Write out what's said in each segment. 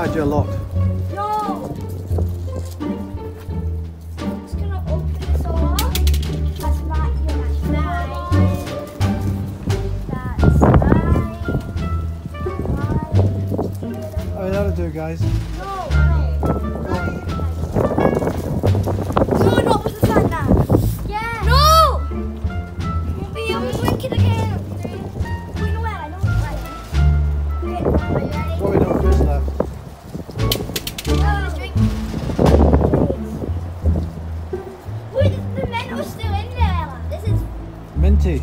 charge you a lot. No! I'm just gonna open this all up. That's right, that's right. That's right. Oh, that'll do, guys. No, not with the fan now. Yeah. No! You'll be able to drink it again. We know where, I know it's right. Okay, are you ready? Probably no fish left. Drink. Wait, the Mentos still in there. This is. Minty.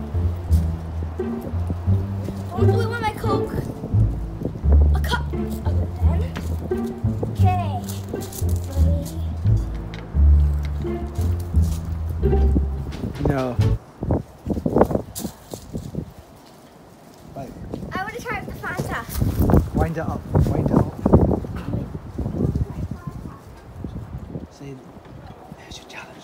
I'll do it with my Coke. A cup. I'll do it then. Okay. No. Right. I want to try it with the Fanta. Wind it up. Wind it up. See, there's your challenge.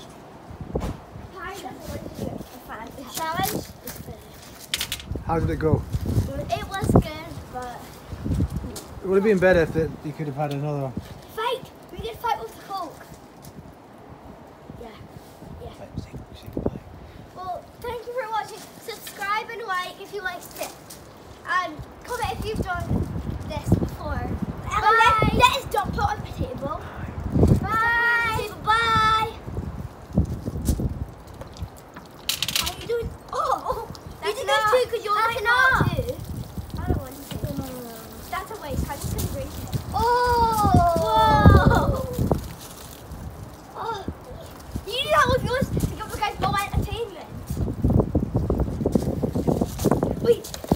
The challenge is finished. How did it go? It was good, but It would have been better if you could have had another. fight. We did fight with the Coke. Yeah. Yeah. Right, say goodbye. Well, thank you for watching. Subscribe and like if you liked it, and comment if you've done this before. And let us dump it on the table. Bye. Bye. How are you doing? Oh, you did good too because you're like not too. I don't want to. No. That's a waste. I'm just gonna drink it. Oh. Whoa. Oh. You do that with yours to give the guys more entertainment. Wait.